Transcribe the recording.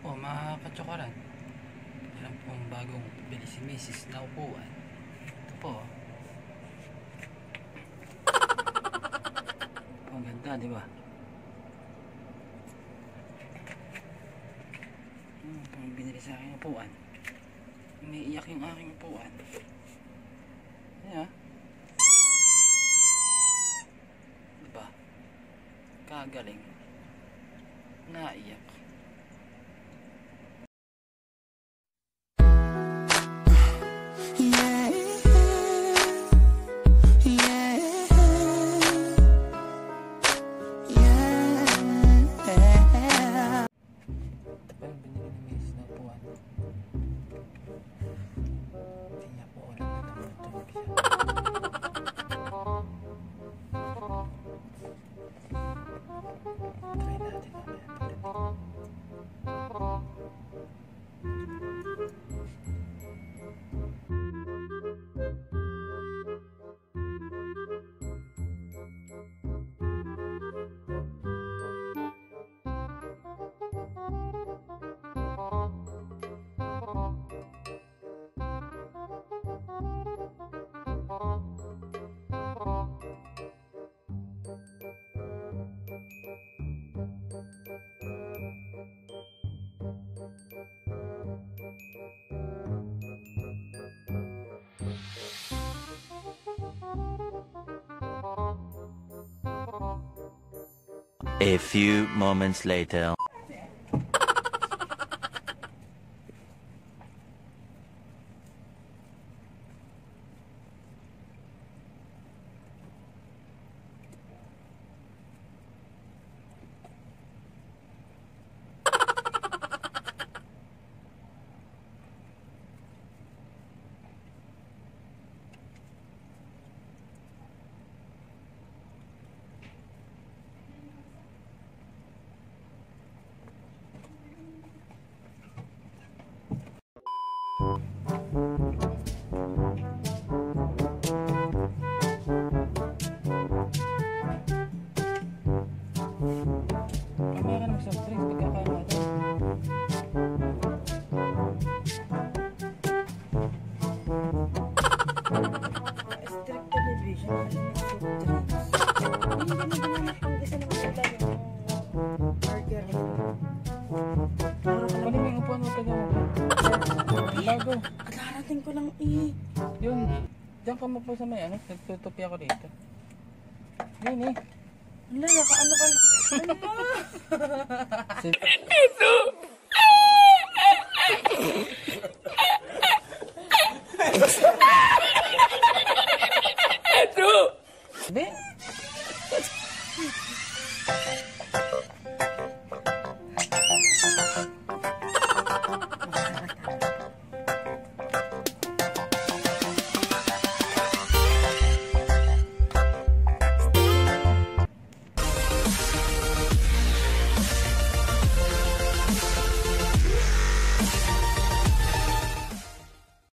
po mga katsokaran, meron pong bagong bili si Mrs. na upuan. Ito po, ang ganda, di ba? Ang binili sa aking upuan, umiiyak yung aking upuan. Ayan, diba? Kagaling, naiyak. A few moments later. Bago. Kararating ko lang eh. Yun. Diyan ka mo po sa may ano. Nagtutupi ako dito. Yun eh. Wala, nakaano ka na. Ano? Ito!